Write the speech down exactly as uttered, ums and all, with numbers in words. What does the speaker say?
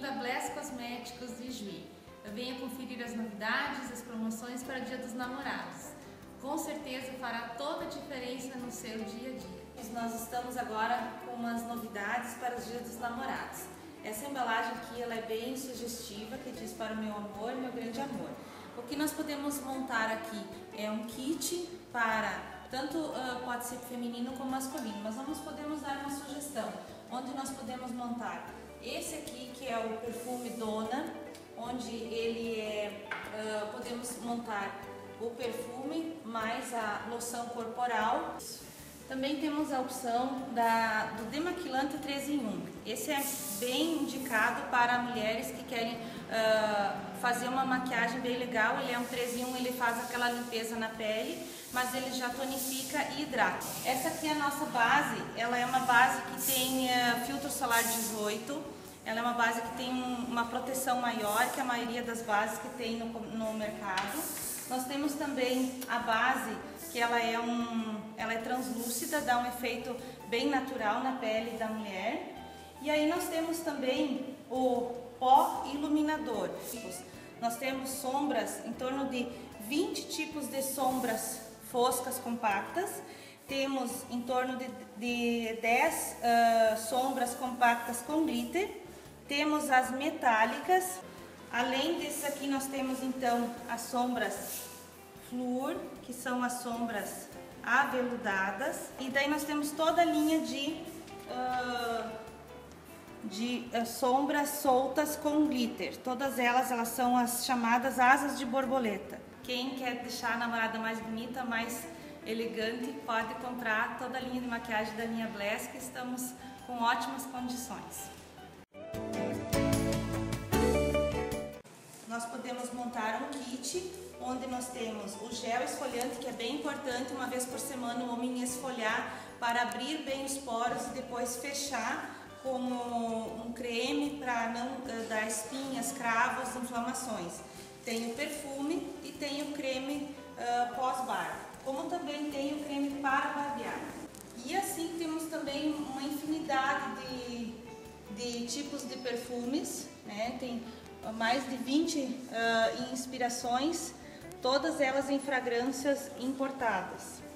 da Bless Cosméticos de Juí. Venha conferir as novidades, as promoções para o Dia dos Namorados. Com certeza fará toda a diferença no seu dia a dia. Nós estamos agora com umas novidades para os Dias dos Namorados. Essa embalagem aqui ela é bem sugestiva, que diz para o meu amor, meu grande amor. O que nós podemos montar aqui é um kit para, tanto uh, pode ser feminino como masculino, mas nós podemos dar uma sugestão, onde nós podemos montar esse aqui, que é o perfume Dona, onde ele é, uh, podemos montar o perfume mais a loção corporal. Também temos a opção da, do demaquilante três em um. Esse é bem indicado para mulheres que querem uh, fazer uma maquiagem bem legal. Ele é um três em um, ele faz aquela limpeza na pele, mas ele já tonifica e hidrata. Essa aqui é a nossa base, ela é uma base que tem uh, filtro solar dezoito. Ela é uma base que tem um, uma proteção maior que a maioria das bases que tem no, no mercado. Nós temos também a base que ela é, um, ela é translúcida, dá um efeito bem natural na pele da mulher. E aí nós temos também o pó iluminador. Nós temos sombras, em torno de vinte tipos de sombras foscas compactas. Temos em torno de, de dez uh, sombras compactas com glitter. Temos as metálicas. Além desse aqui nós temos então as sombras Flúor, que são as sombras aveludadas. E daí nós temos toda a linha de, uh, de uh, sombras soltas com glitter. Todas elas, elas são as chamadas asas de borboleta. Quem quer deixar a namorada mais bonita, mais elegante, pode comprar toda a linha de maquiagem da linha Bless, que estamos com ótimas condições. Nós podemos montar um kit onde nós temos o gel esfoliante, que é bem importante, uma vez por semana o homem esfoliar para abrir bem os poros e depois fechar como um creme para não uh, dar espinhas, cravos, inflamações. Tem o perfume e tem o creme uh, pós-barba, como também tem o creme para barbear. E assim temos também uma infinidade de, de tipos de perfumes, né? Tem mais de vinte uh, inspirações, todas elas em fragrâncias importadas.